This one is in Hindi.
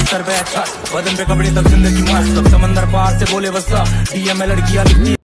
सर पे छत, बदन पे कपड़े तक जिंदगी मस्त, समंदर पार से बोले वसा, डीएम में लड़कियां लिखती